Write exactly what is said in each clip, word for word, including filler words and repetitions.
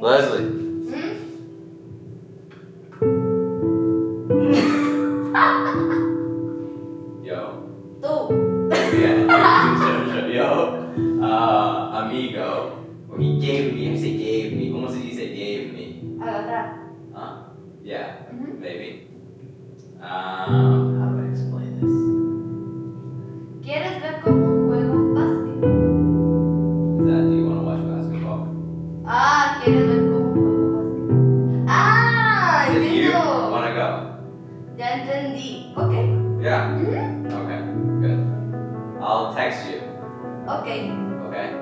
Leslie. ¿Mm? Yo. Tú. Yeah. Yo. Uh, amigo. Well, he gave me. I say gave me. ¿Cómo se dice gave me? Agarrar. Huh? Yeah. Mhm. Maybe. Um, how do I explain this? ¿Quieres ver cómo juego básquet? Is that, do you want to watch basketball? Ah, ¿quieres ver cómo juego básquet? Ah, If you entiendo. want to go. Ya entendí. Ok. Yeah. Mhm. Okay. Good. I'll text you. Ok. Okay.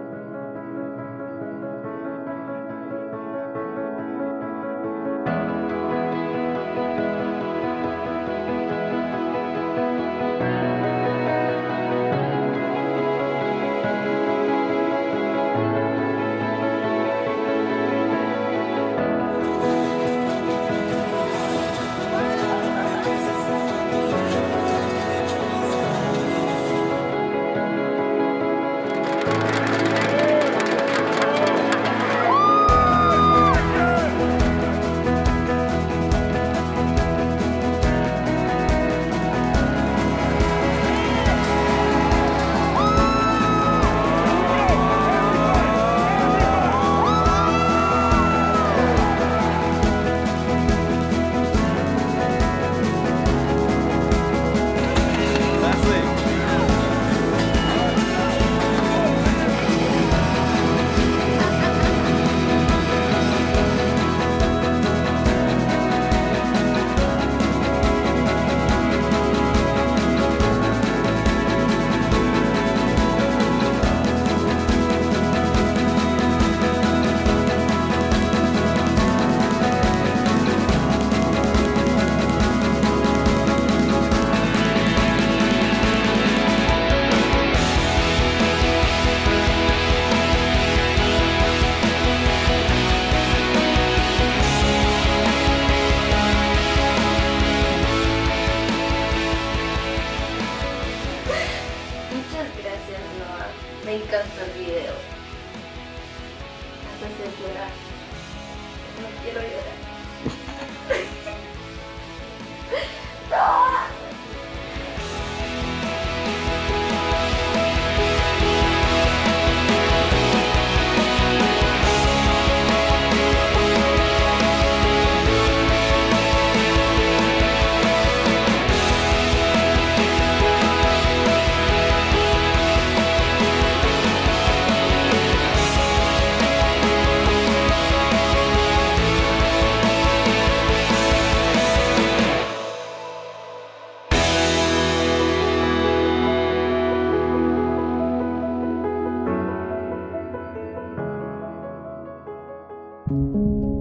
Muchas gracias, Noah. Me encantó el video. Hasta hacer llorar. No quiero llorar. ¡No! Thank you.